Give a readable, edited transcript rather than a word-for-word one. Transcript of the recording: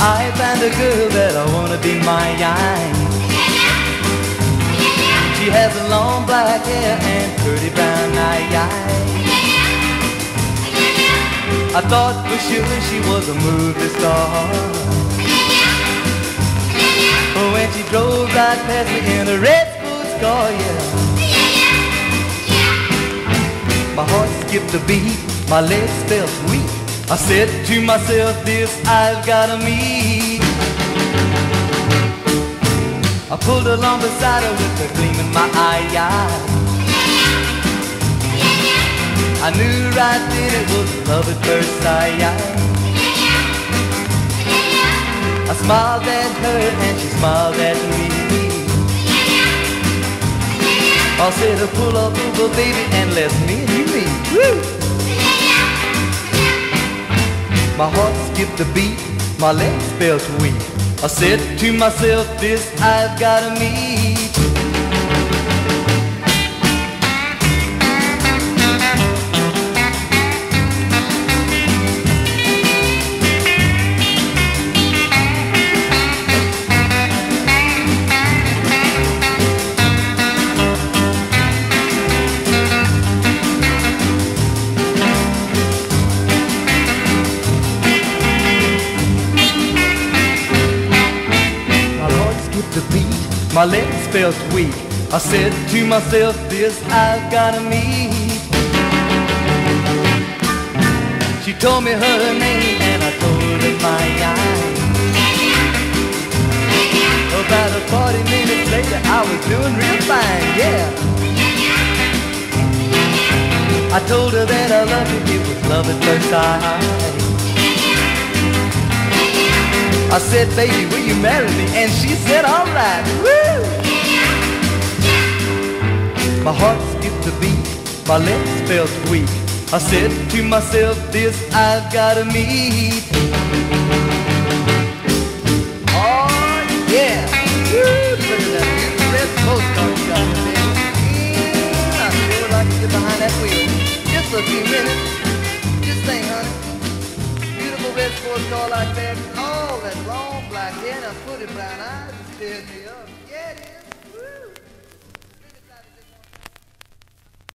I found a girl that I wanna be mine. She has a long black hair and pretty brown eyes. I thought for sure she was a movie star. But when she drove right past me in a red sports car, yeah, my heart skipped a beat, my legs felt weak. I said to myself, this I've gotta meet. I pulled along beside her with a gleam in my eye. I knew right then it was love at first sight. I smiled at her and she smiled at me. I said, pull up over, baby, and let's me and you meet. Woo! My heart skipped a beat, my legs felt weak. I said to myself, this I've gotta meet. The beat, my legs felt weak. I said to myself, this I've gotta meet. She told me her name and I told her mine. About 40 minutes later I was doing real fine, yeah. I told her that I loved her, it was love at first sight. I said, baby, will you marry me? And she said, all right. Woo! My heart skipped a beat, my legs felt weak. I said to myself, this I've gotta meet. Oh, yeah. Woo! Look at that red postcard you got there, baby. Yeah, I sure like to get behind that wheel. Just for a few minutes. Just think, honey. Beautiful red sports car like that. Oh, that long black hair and pretty brown eyes stirred me up.